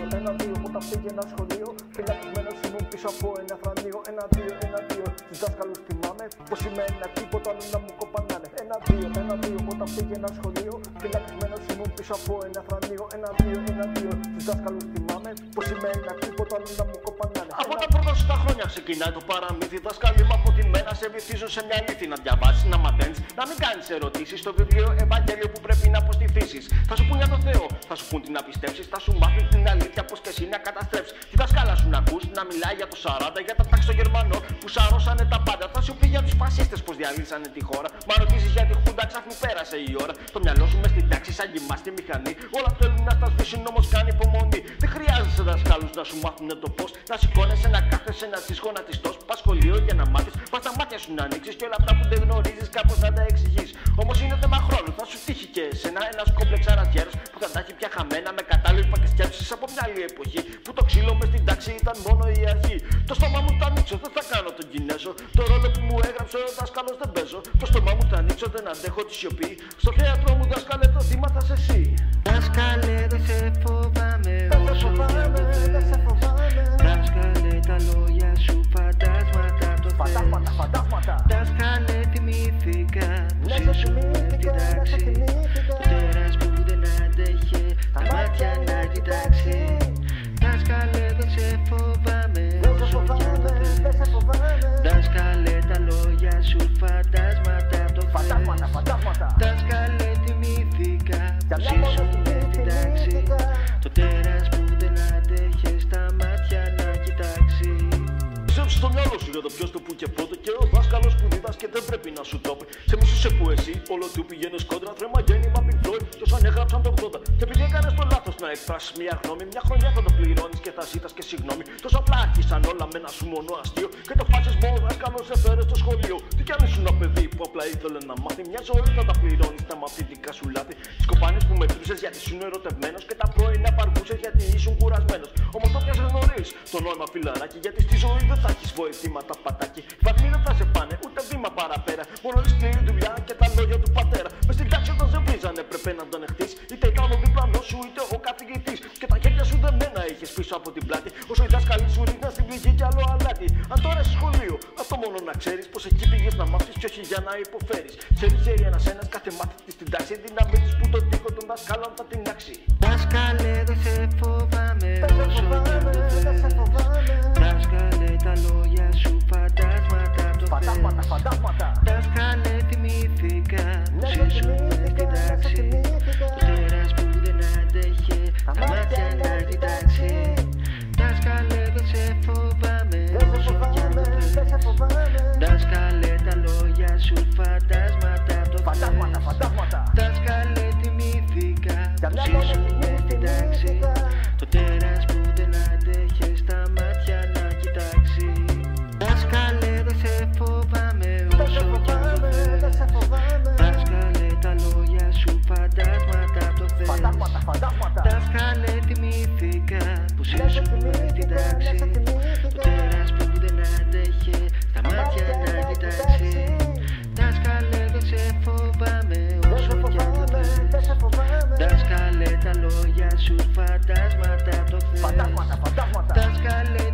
ένα-δύο, όταν πήγαινα σχολείο. Φυλακισμένος ήμουν πίσω από ένα θρανίο. Ένα-δύο, τους δάσκαλους θυμάμαι. Πως σημαίνει τίποτα άλλο να μου κοπανάνε. Ένα-δύο, όταν πήγαινα σχολείο. Φυλακισμένος ήμουν πίσω από ένα θρανίο. Ένα-δύο, τους δάσκαλους θυμάμαι. Πως σημαίνει τίποτα άλλο να μου κοπανάνε. Από τα πρώτα σου τα χρόνια ξεκινάει το παραμύθι. Δάσκαλοι μου από τη μέρα σε βυθίζουν σε μια λύθη. Να διαβάσεις, να μαθαίνεις, να μην κάνεις ερωτήσεις. Στο βιβλίο Ευαγγέλιο που πρέπει να αποστηθήσεις. Θα σου πούν για το Θεό, θα σου πούν τι να πιστέψεις. Θα σου μάθουν την αλήθεια πως και εσύ να καταστρέψεις. Τη δασκάλα σου να ακούς να μιλάει για το 40, για τα τάξη των Γερμανών που σαρώσανε τα πάντα. Θα σου πει για τους φασίστες πως διαλύσανε τη χώρα. Μα ρωτήσεις για τη Χούντα, ξαφνού πέρασε η ώρα. Το μυαλό σου μες στην τάξη σαν γυμά στη μηχανή. Όλα θέλουν να στα σβήσουν όμως κάνει υπομονή. Δεν χρειάζεσαι δασκάλους να σου μάθουν το πώς. Να σηκώνεσαι, να κάθεσαι, να ζεις γονατιστός. Πας σχολείο για να μάθεις, πας τα μάτια σου να ανοίξεις και όλα αυτά που δεν γνωρίζεις κάπως να τα εξηγείς. Όμως είναι θέμα χρόνου, θα σου τύχει και εσένα ένας κόμπλεξ αρατιέρος που θα τα έχει πια χαμένα με κατάλοιπα και σκέψεις από μια άλλη εποχή. Που το ξύλο μες στην τάξη ήταν μόνο η αρχή. Το στόμα μου θα ανοίξω, δεν θα κάνω τον Κινέζο. Το ρόλο που μου έγραψε ο δάσκαλος δεν παίζω. Το στόμα μου θα ανοίξω, δεν αντέχω τη σιωπή. Στο θέατρο μου δάσκαλε το θύμα θα σε εσύ. Δάσκαλε δεν σε φοβάμαι όσο κι αν το θες. Δάσκαλε τα λόγια σου φαντάσματα το θες. Δάσκαλε θυμήθηκα που ζήσουμε στην τάξη. Το τέρας που δεν άντεχε τα μάτια να κοιτάξει. Δάσκαλε δεν σε φοβάμαι όσο κι αν το θες. Δάσκαλε τα λόγια σου φαντάσματα το θες. Δάσκαλε θυμήθηκα που ζήσουμε στην τάξη. Το τέρας που δεν άντεχε στα μάτια να κοιτάξει. Ψέψου στο μυαλό σου για το ποιος το που και πότε. Και ο δάσκαλος που διδάσκει δεν πρέπει να σου το πει. Σε μίσουσε που εσύ όλο του πηγαίνεις κόντρα. Θρέμα γέννημα Pink Floyd κι όσαν έγραψαν το 80. Και επειδή έκανες το λάθος να εκφράσεις μια γνώμη, μια χρονιά θα το πληρώνεις και θα ζήτας και συγγνώμη. Τόσο απλά άρχισαν όλα με ένα σου μόνο αστείο. Και το φασισμό ο δάσκαλος έφερε στο σχολείο. Τι κι αν ήσουν ένα παιδί που απλά ήθελε να μάθει, μια ζωή θα τα πληρώνεις τα μαθητικά σου λάθη. Τις κοπάνες που μετρούσες γιατί ήσουν ερωτευμένος και τα πρωινά παρκούσες γιατί ήσουν κουρασμένος. Όμως το πιάσες νωρίς το νόημα φιλαράκι, γιατί στη ζωή δεν θα έχεις βοηθήματα πατάκι. Οι βαθμοί δεν θα σε πάνε ούτε βήμα παραπέρα. Μόνο η σκληρή δουλειά και τα λόγια του πατέρα. Μες στην τάξη όταν σε βρίζανε πρέπει να τον εχθείς. Είτε ήταν ο διπλανός σου είτε ο καθηγητής. Και τα χέρια σου δεμένα είχες πίσω από την πλάτη. Όσο οι δάσκαλοι σου ρίχναν στην πληγή κι άλλο αλάτι. Αν τώρα είσαι σχολείο, αυτό μόνο να ξέρεις πως εκεί πήγες να μάθεις κι όχι για να υποφέρεις. Χέρι-χέρι ένας κάθε μάθητη στην τάξη. Δύναμη της που το τοίχο των δασκάλων θα την άξει. Δάσκαλε δεν σε φοβάμαι όσο κι αν το θες. Δάσκαλε τα λόγια σου φαντάσματα το θες. Δάσκαλε θυμήθηκα που ζήσουμε στην τάξη. Το τέρας που δεν άντεχε τα μάτια να κοιτάξει. Δάσκαλε δεν σε φοβάμαι όσο κι αν το θες. Δάσκαλε τα λόγια σου φαντάσματα το θες. Δάσκαλε θυμήθηκα που ζήσουμε στην τάξη. Το τέρας που δεν άντεχε στα μάτια να κοιτάξει. Δάσκαλε δεν σε φοβάμαι όσο κι αν το θες. Δάσκαλε τα λόγια σου φαντάσματα το θες. Δάσκαλε θυμήθηκα που ζήσουμε στην τάξη. Το τέρας που δεν άντεχε στα μάτια να κοιτάξει. Δάσκαλε δεν σε φοβάμαι όσο κι αν το θες. Δάσκαλε τα λόγια σου φαντάσματα το θες. Δάσκαλε